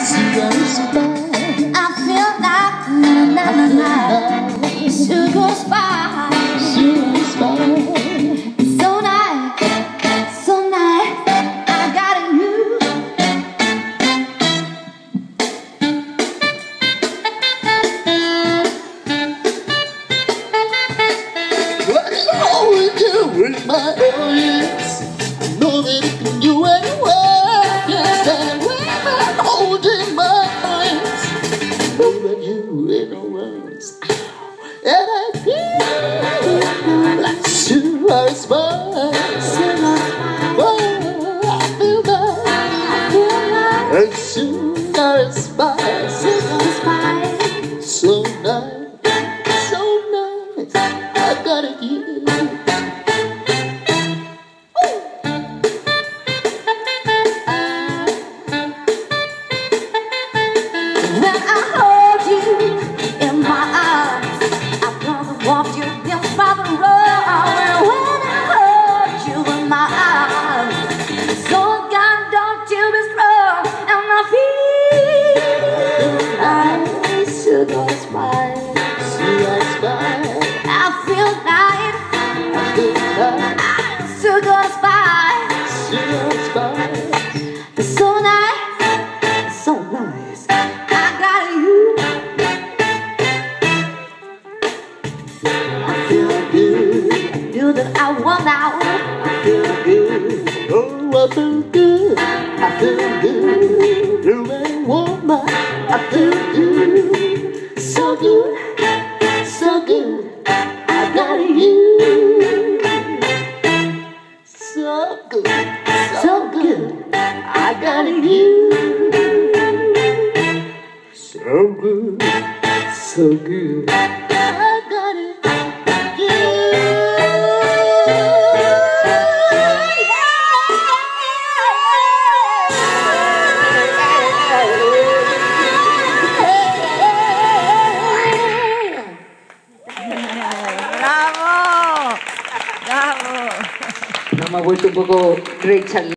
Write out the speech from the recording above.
Sugar spice. I feel like na-na-na-na. Sugar spice. Sugar spice. So nice, so nice. I got you. What is all we do with my audience? I know that it can do anywhere. Can't stand when I'm holding my hands. Over you in the words. And I feel like sugar spice. Oh, I feel that. And sugar spice. So nice, so nice. I got it, you. When I hold you in my arms, I promise walk you in by the road. When I hold you in my arms, so God don't you be strong, and I feel like sugar spice. Sugar spice. I feel like I feel like sugar spice. sugar spice. So nice, so nice. I got you. I feel good. You that I want now. I feel good. Oh, I feel good. I feel good. You ain't woman. I feel good. So good. So good. I got you. So good. So good. I got you. So good. So good. I got it. Bravo, bravo. No, me ha vuelto un poco Ray Charles.